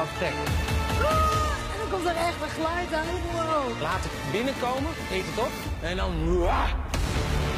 helemaal gek. En dan komt er echt een geluid uit. Wow. Laat het binnenkomen, eet het op en dan...